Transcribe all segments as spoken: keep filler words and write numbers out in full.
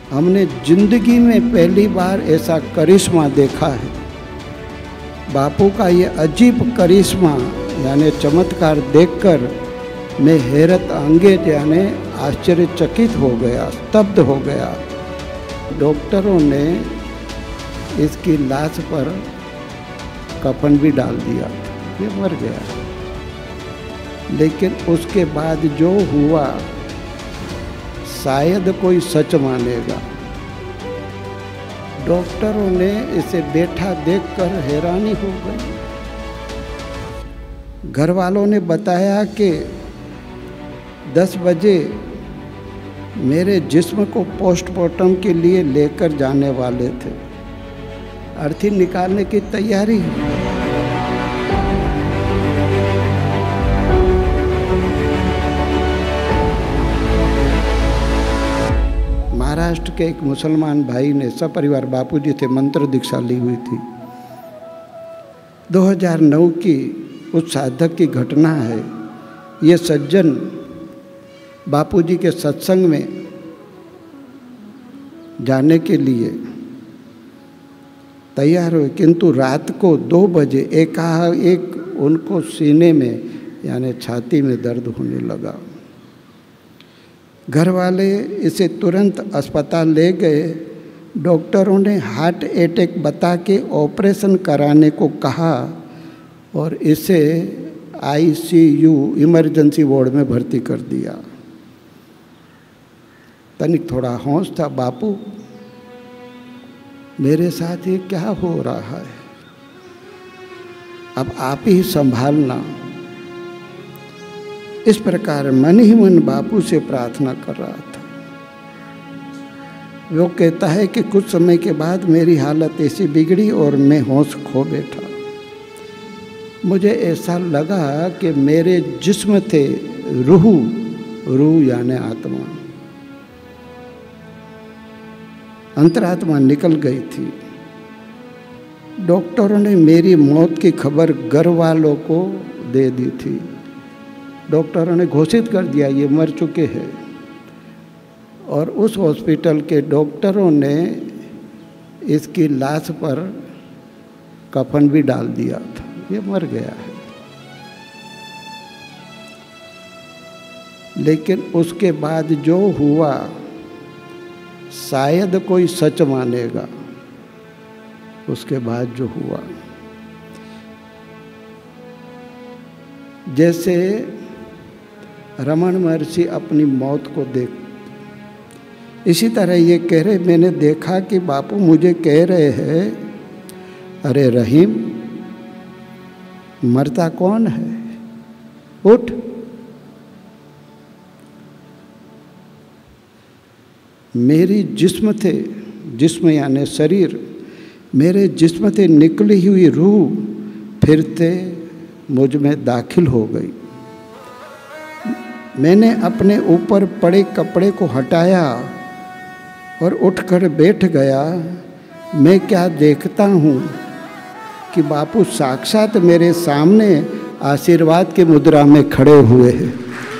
हमने जिंदगी में पहली बार ऐसा करिश्मा देखा है। बापू का ये अजीब करिश्मा यानी चमत्कार देखकर मैं हैरत अंगेज यानी आश्चर्यचकित हो गया, स्तब्ध हो गया। डॉक्टरों ने इसकी लाश पर कफन भी डाल दिया, ये मर गया। लेकिन उसके बाद जो हुआ शायद कोई सच मानेगा। डॉक्टरों ने इसे बैठा देखकर हैरानी हो गई। घर वालों ने बताया कि दस बजे मेरे जिस्म को पोस्टमार्टम के लिए लेकर जाने वाले थे। अर्थी निकालने की तैयारी है। महाराष्ट्र के एक मुसलमान भाई ने सपरिवार, बापूजी थे, मंत्र दीक्षा ली हुई थी। दो हज़ार नौ की उस साधक की घटना है। ये सज्जन बापूजी के सत्संग में जाने के लिए तैयार हुए, किंतु रात को दो बजे एकाएक उनको सीने में यानी छाती में दर्द होने लगा। घर वाले इसे तुरंत अस्पताल ले गए। डॉक्टरों ने हार्ट अटैक बता के ऑपरेशन कराने को कहा और इसे आईसीयू इमरजेंसी वार्ड में भर्ती कर दिया। तनिक थोड़ा होश था, बापू मेरे साथ ये क्या हो रहा है, अब आप ही संभालना। इस प्रकार मन ही मन बापू से प्रार्थना कर रहा था। वो कहता है कि कुछ समय के बाद मेरी हालत ऐसी बिगड़ी और मैं होश खो बैठा। मुझे ऐसा लगा कि मेरे जिस्म थे रूह, रूह यानी आत्मा, अंतरात्मा निकल गई थी। डॉक्टरों ने मेरी मौत की खबर घर वालों को दे दी थी। डॉक्टरों ने घोषित कर दिया ये मर चुके हैं। और उस हॉस्पिटल के डॉक्टरों ने इसकी लाश पर कफन भी डाल दिया था, ये मर गया है। लेकिन उसके बाद जो हुआ शायद कोई सच मानेगा। उसके बाद जो हुआ, जैसे रमन महर्षि अपनी मौत को देख, इसी तरह ये कह रहे, मैंने देखा कि बापू मुझे कह रहे हैं, अरे रहीम मरता कौन है, उठ। मेरी जिस्म थे, जिस्म यानी शरीर, मेरे जिस्म से निकली हुई रूह फिरते मुझ में दाखिल हो गई। मैंने अपने ऊपर पड़े कपड़े को हटाया और उठकर बैठ गया। मैं क्या देखता हूँ कि बापू साक्षात मेरे सामने आशीर्वाद की मुद्रा में खड़े हुए हैं।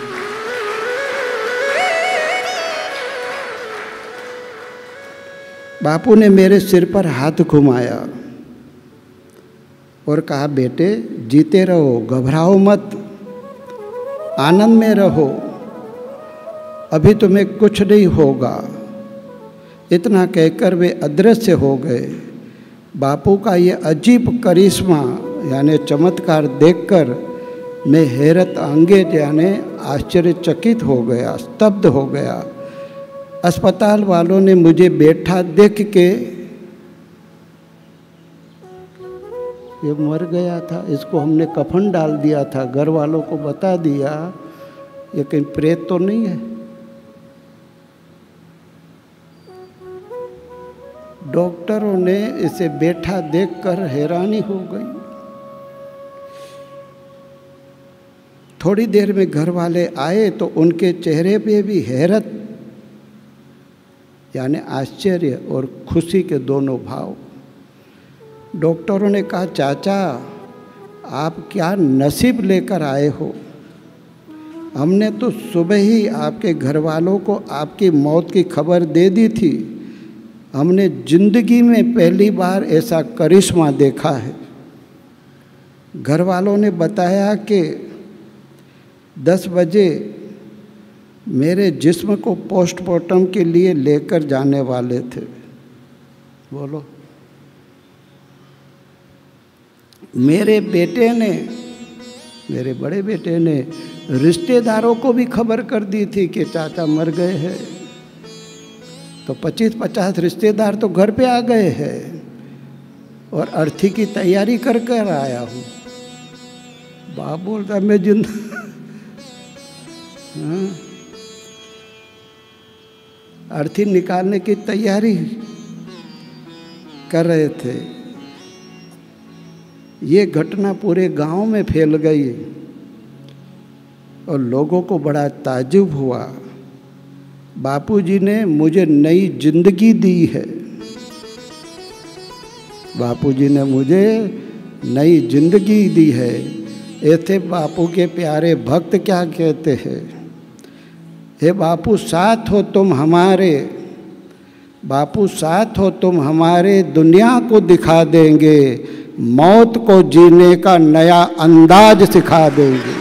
बापू ने मेरे सिर पर हाथ घुमाया और कहा, बेटे जीते रहो, घबराओ मत, आनंद में रहो, अभी तुम्हें कुछ नहीं होगा। इतना कहकर वे अदृश्य हो गए। बापू का ये अजीब करिश्मा यानी चमत्कार देखकर मैं हैरत अंगेज यानी आश्चर्यचकित हो गया, स्तब्ध हो गया। अस्पताल वालों ने मुझे बैठा देख के, ये मर गया था, इसको हमने कफन डाल दिया था, घर वालों को बता दिया, ये कहीं प्रेत तो नहीं है। डॉक्टरों ने इसे बैठा देखकर हैरानी हो गई। थोड़ी देर में घर वाले आए तो उनके चेहरे पे भी हैरत यानी आश्चर्य और खुशी के दोनों भाव। डॉक्टरों ने कहा, चाचा आप क्या नसीब लेकर आए हो, हमने तो सुबह ही आपके घर वालों को आपकी मौत की खबर दे दी थी, हमने जिंदगी में पहली बार ऐसा करिश्मा देखा है। घर वालों ने बताया कि दस बजे मेरे जिस्म को पोस्टमार्टम के लिए लेकर जाने वाले थे। बोलो, मेरे बेटे ने, मेरे बड़े बेटे ने रिश्तेदारों को भी खबर कर दी थी कि चाचा मर गए हैं। तो पच्चीस पचास रिश्तेदार तो घर पे आ गए हैं और अर्थी की तैयारी कर कर आया हूँ। बाप बोलता मैं जिंदा हाँ? अर्थी निकालने की तैयारी कर रहे थे। ये घटना पूरे गांव में फैल गई और लोगों को बड़ा ताज्जुब हुआ। बापूजी ने मुझे नई जिंदगी दी है। बापूजी ने मुझे नई जिंदगी दी है। ऐसे बापू के प्यारे भक्त क्या कहते हैं, हे बापू साथ हो तुम हमारे, बापू साथ हो तुम हमारे, दुनिया को दिखा देंगे, मौत को जीने का नया अंदाज सिखा देंगे।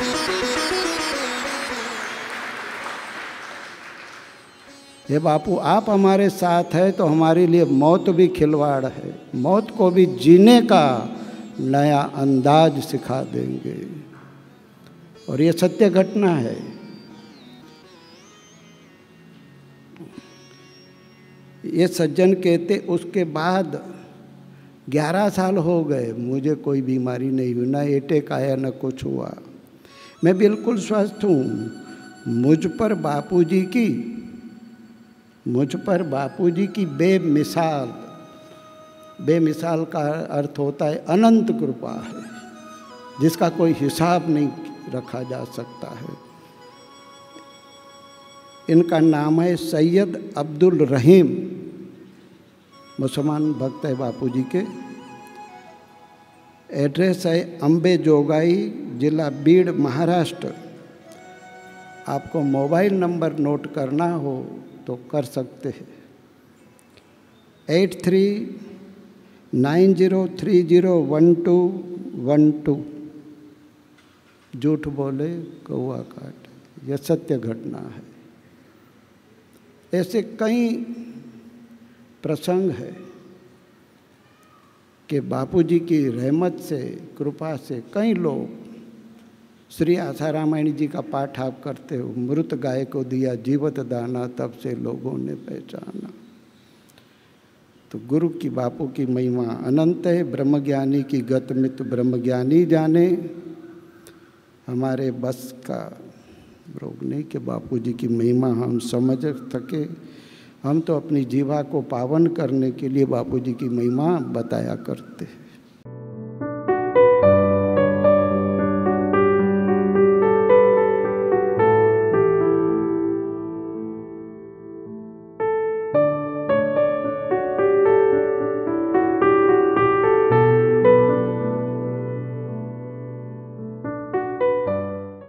हे बापू आप हमारे साथ हैं तो हमारे लिए मौत भी खिलवाड़ है, मौत को भी जीने का नया अंदाज सिखा देंगे। और ये सत्य घटना है। ये सज्जन कहते उसके बाद ग्यारह साल हो गए, मुझे कोई बीमारी नहीं हुई, ना अटैक आया ना कुछ हुआ, मैं बिल्कुल स्वस्थ हूँ। मुझ पर बापूजी की मुझ पर बापूजी की बेमिसाल, बेमिसाल का अर्थ होता है अनंत कृपा है, जिसका कोई हिसाब नहीं रखा जा सकता है। इनका नाम है सैयद अब्दुल रहीम, मुसलमान भक्त है बापूजी के। एड्रेस है अम्बे जोगाई, जिला बीड़, महाराष्ट्र। आपको मोबाइल नंबर नोट करना हो तो कर सकते हैं, eight three nine zero three zero one two one two. झूठ बोले कौआ काट, यह सत्य घटना है। ऐसे कई प्रसंग है कि बापूजी की रहमत से, कृपा से कई लोग, श्री आशा रामायण जी का पाठ आप करते हो, मृत गाय को दिया जीवत दाना, तब से लोगों ने पहचाना। तो गुरु की, बापू की महिमा अनंत है। ब्रह्मज्ञानी की गत मित ब्रह्मज्ञानी जाने, हमारे बस का रोग नहीं कि बापूजी की महिमा हम समझ सके। हम तो अपनी जीवा को पावन करने के लिए बापूजी की महिमा बताया करते हैं।